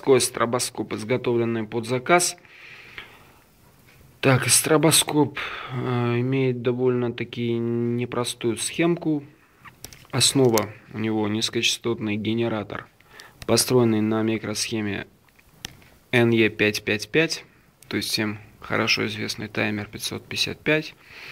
заводской стробоскоп, изготовленный под заказ. Так, стробоскоп имеет довольно-таки непростую схемку. Основа у него низкочастотный генератор, построенный на микросхеме NE555, то есть всем хорошо известный таймер 555.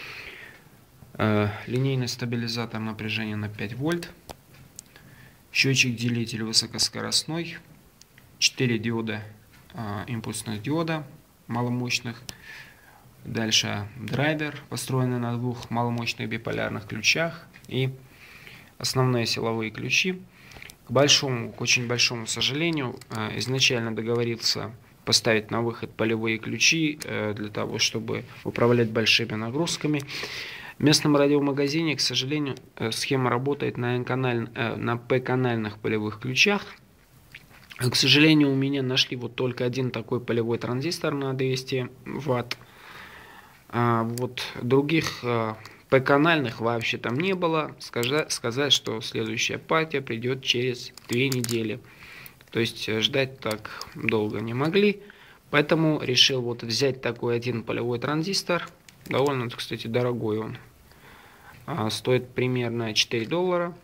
Линейный стабилизатор напряжения на 5 вольт. Счетчик-делитель высокоскоростной. 4 диода, импульсных диода маломощных. Дальше драйвер, построенный на 2 маломощных биполярных ключах. И основные силовые ключи. К очень большому сожалению, изначально договорился поставить на выход полевые ключи для того, чтобы управлять большими нагрузками. В местном радиомагазине, к сожалению, схема работает на P-канальных полевых ключах. К сожалению, у меня нашли вот только один такой полевой транзистор на 200 Вт. Вот других P-канальных вообще там не было. Сказать, что следующая партия придет через 2 недели. То есть ждать так долго не могли. Поэтому решил вот взять такой один полевой транзистор. Довольно, кстати, дорогой он. Стоит примерно $4.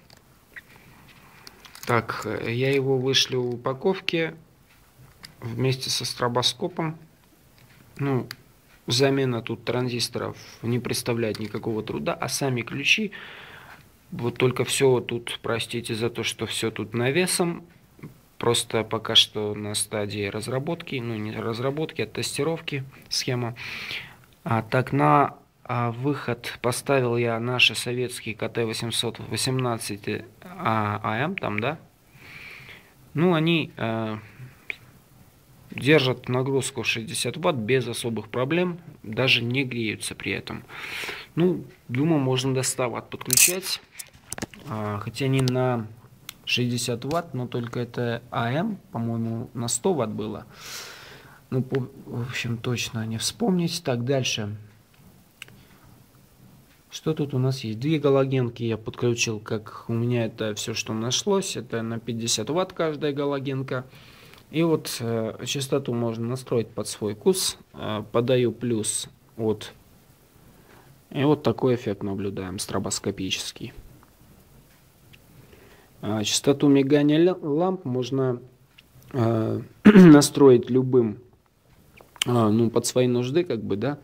Так, я его вышлю в упаковке вместе со стробоскопом. Ну, замена тут транзисторов не представляет никакого труда, а сами ключи, вот только все тут, простите за то, что все тут навесом, просто пока что на стадии разработки, ну не разработки, а тестировки схема. Так, на выход поставил я наши советские КТ-818 АМ, там, да, ну они держат нагрузку 60 Вт без особых проблем, даже не греются при этом. Ну, думаю, можно до 100 Вт подключать, хотя не на 60 Вт, но только это АМ, по-моему, на 100 Вт было. Ну, в общем, точно не вспомнить. Так, дальше. Что тут у нас есть? 2 галогенки я подключил, как у меня это все, что нашлось. Это на 50 Вт каждая галогенка. И вот частоту можно настроить под свой вкус. Подаю плюс от. И вот такой эффект наблюдаем, стробоскопический. Частоту мигания ламп можно настроить любым, ну, под свои нужды, как бы, да.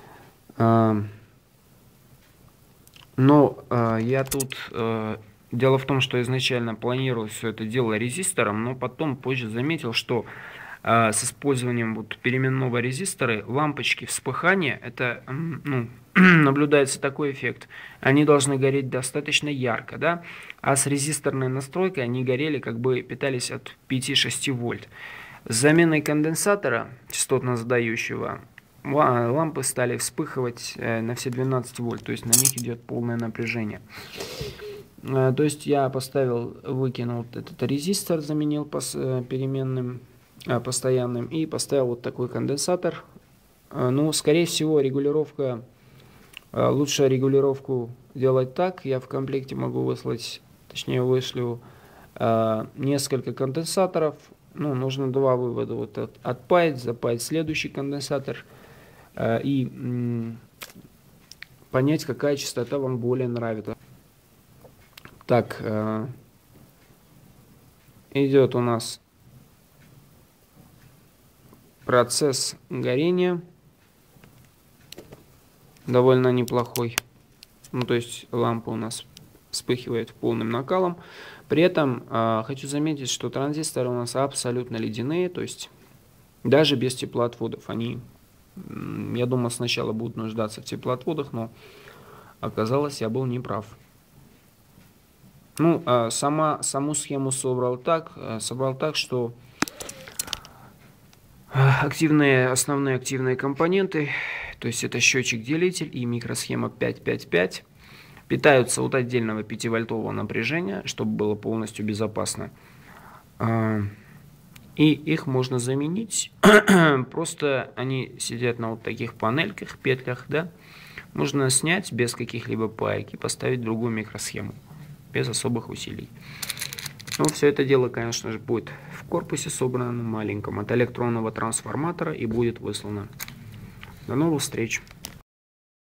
Но я тут... Дело в том, что изначально планировал все это дело резистором, но потом позже заметил, что с использованием вот переменного резистора лампочки вспыхания, это, ну, наблюдается такой эффект. Они должны гореть достаточно ярко, да, а с резисторной настройкой они горели, как бы питались от 5-6 вольт. С заменой конденсатора частотно-задающего лампы стали вспыхивать на все 12 вольт, то есть на них идет полное напряжение. То есть я поставил, выкинул этот резистор, заменил переменным постоянным и поставил вот такой конденсатор. Ну, скорее всего, регулировка, лучше регулировку делать так. Я в комплекте могу выслать, точнее вышлю несколько конденсаторов. Ну, нужно 2 вывода вот отпаять, запаять следующий конденсатор и понять, какая частота вам более нравится. Так, идет у нас процесс горения, довольно неплохой. Ну, то есть лампа у нас вспыхивает полным накалом. При этом хочу заметить, что транзисторы у нас абсолютно ледяные, то есть даже без теплоотводов. Они, я думал, сначала будут нуждаться в теплоотводах, но оказалось, я был неправ. Ну, саму схему собрал так, что основные активные компоненты, то есть это счетчик-делитель и микросхема 555, питаются от отдельного 5-вольтового напряжения, чтобы было полностью безопасно. И их можно заменить, просто они сидят на вот таких панельках, петлях, да, можно снять без каких-либо паек и поставить другую микросхему, без особых усилий. Но все это дело, конечно же, будет в корпусе собрано маленьком от электронного трансформатора и будет выслано. До новых встреч!